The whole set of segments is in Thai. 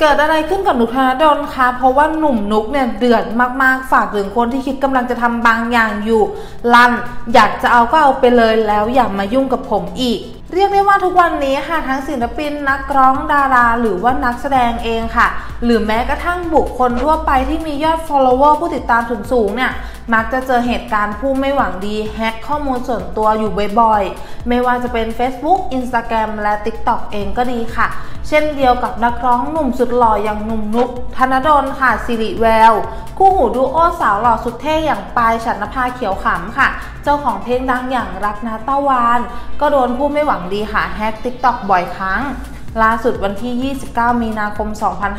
เกิดอะไรขึ้นกับนุกธนดลคะเพราะว่าหนุ่มนุกเนี่ยเดือดมากๆฝากถึงคนที่คิดกำลังจะทำบางอย่างอยู่ลั่นอยากจะเอาก็เอาไปเลยแล้วอย่ามายุ่งกับผมอีกเรียกได้ว่าทุกวันนี้ค่ะทั้งศิลปินนักร้องดาราหรือว่านักแสดงเองค่ะหรือแม้กระทั่งบุคคลทั่วไปที่มียอด follower ผู้ติดตามสูงเนี่ยมักจะเจอเหตุการณ์ผู้ไม่หวังดีแฮ็กข้อมูลส่วนตัวอยู่บ่อยๆไม่ว่าจะเป็น Facebook Instagram และ TikTok เองก็ดีค่ะเช่นเดียวกับนักร้องหนุ่มสุดหล่ออย่างหนุ่มนุกธนดลค่ะสิริแววคู่หูดูโอสาวหล่อสุดเท่อย่างปายฉันนภาเขียวขำค่ะเจ้าของเพลงดังอย่างรักนาต้าวานก็โดนผู้ไม่หวังดีค่ะแฮ็ก TikTok บ่อยครั้งล่าสุดวันที่ 29 มีนาคม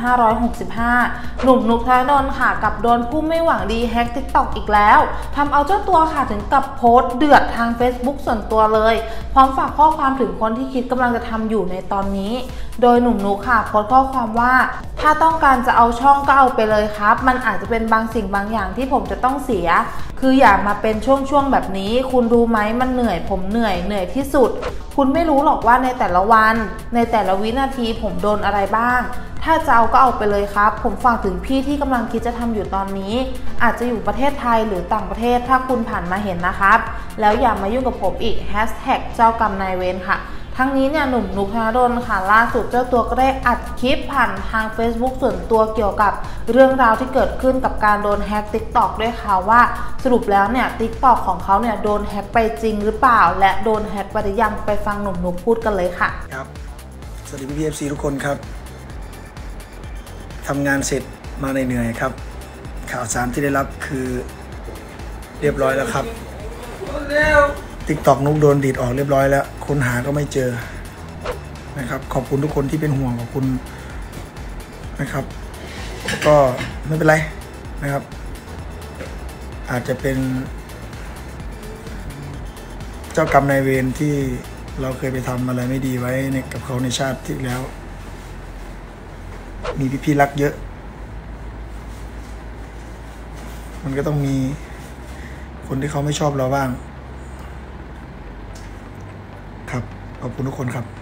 2565 หนุ่มนุกธนดลค่ะกับโดนผู้ไม่หวังดีแฮ็ก TikTok อีกแล้วทำเอาเจ้าตัวค่ะถึงกับโพสต์เดือดทาง Facebook ส่วนตัวเลยพร้อมฝากข้อความถึงคนที่คิดกำลังจะทำอยู่ในตอนนี้โดยหนุ่มนุกค่ะโพสต์ข้อความว่าถ้าต้องการจะเอาช่องก็เอาไปเลยครับมันอาจจะเป็นบางสิ่งบางอย่างที่ผมจะต้องเสียคืออย่ามาเป็นช่วงแบบนี้คุณรู้ไหมมันเหนื่อยผมเหนื่อยที่สุดคุณไม่รู้หรอกว่าในแต่ละวันในแต่ละวินาทีผมโดนอะไรบ้างถ้าจะเอาก็เอาไปเลยครับผมฝากถึงพี่ที่กำลังคิดจะทำอยู่ตอนนี้อาจจะอยู่ประเทศไทยหรือต่างประเทศถ้าคุณผ่านมาเห็นนะครับแล้วอย่ามายุ่งกับผมอีกแฮชแท็กเจ้ากรรมนายเวรค่ะทั้งนี้เนี่ยหนุ่มนุกธนดลค่ะล่าสุดเจ้าตัวก็ได้อัดคลิปผ่านทาง Facebook ส่วนตัวเกี่ยวกับเรื่องราวที่เกิดขึ้นกับการโดนแฮ็ก TikTok ด้วยค่ะว่าสรุปแล้วเนี่ย TikTok ของเขาเนี่ยโดนแฮ็กไปจริงหรือเปล่าและโดนแฮ็กไปหรือยังไปฟังหนุ่มนุกพูดกันเลยค่ะครับสวัสดีพี่ๆ FC ทุกคนครับทำงานเสร็จมาเหนื่อยครับข่าวสารที่ได้รับคือเรียบร้อยแล้วครับTikTok นุกโดนดีดออกเรียบร้อยแล้วค้นหาก็ไม่เจอนะครับขอบคุณทุกคนที่เป็นห่วงขอบคุณนะครับก็ไม่เป็นไรนะครับอาจจะเป็นเจ้ากรรมนายเวรที่เราเคยไปทำอะไรไม่ดีไว้กับเขาในชาติที่แล้วมีพี่ๆรักเยอะมันก็ต้องมีคนที่เขาไม่ชอบเราบ้างครับขอบคุณทุกคนครับ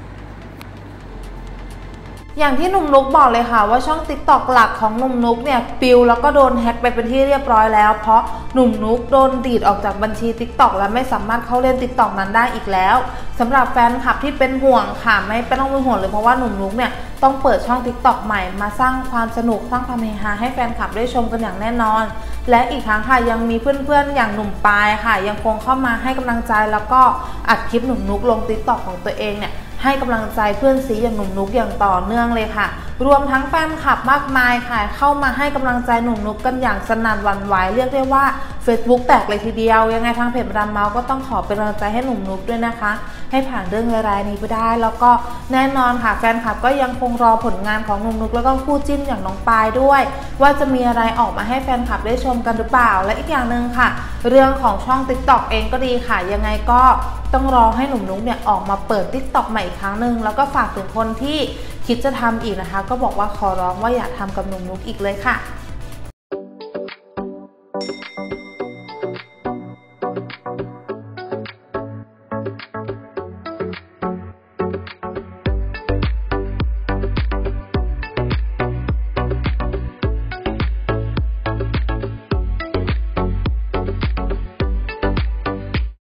อย่างที่หนุ่มนุกบอกเลยค่ะว่าช่อง TikTok หลักของหนุ่มนุกเนี่ยปิวแล้วก็โดนแฮ็กไปเป็นที่เรียบร้อยแล้วเพราะหนุ่มนุกโดนดีดออกจากบัญชี TikTok และไม่สามารถเข้าเล่น TikTok นั้นได้อีกแล้วสำหรับแฟนคลับที่เป็นห่วงค่ะไม่ต้องเป็นห่วงเลยเพราะว่าหนุ่มนุกเนี่ยต้องเปิดช่อง TikTok ใหม่มาสร้างความสนุกสร้างความเฮฮาให้แฟนคลับได้ชมกันอย่างแน่นอนและอีกทั้งค่ะยังมีเพื่อนๆอย่างหนุ่มปายค่ะยังคงเข้ามาให้กำลังใจแล้วก็อัดคลิปหนุ่มนุกลง TikTok ของตัวเองเนี่ยให้กำลังใจเพื่อนซีอย่างหนุ่มนุกอย่างต่อเนื่องเลยค่ะรวมทั้งแฟนคลับมากมายค่ะเข้ามาให้กำลังใจหนุ่มนุกกันอย่างสนั่นหวั่นไหวเรียกได้ว่า Facebook แตกเลยทีเดียวยังไงทางเพจมาดามเมาส์ก็ต้องขอเป็นกำลังใจให้หนุ่มนุกด้วยนะคะให้ผ่านเรื่องร้ายๆนี้ไปได้แล้วก็แน่นอนค่ะแฟนคลับก็ยังคงรอผลงานของหนุ่มนุกแล้วก็คู่จิ้นอย่างน้องปายด้วยว่าจะมีอะไรออกมาให้แฟนคลับได้ชมกันหรือเปล่าและอีกอย่างหนึ่งค่ะเรื่องของช่อง TikTok เองก็ดีค่ะยังไงก็ต้องรอให้หนุ่มนุกเนี่ยออกมาเปิด TikTok ใหม่อีกครั้งหนึ่งแล้วก็ฝากถึงคนที่คิดจะทำอีกนะคะก็บอกว่าขอร้องว่าอย่าทำกับหนุ่มนุกอีกเลยค่ะ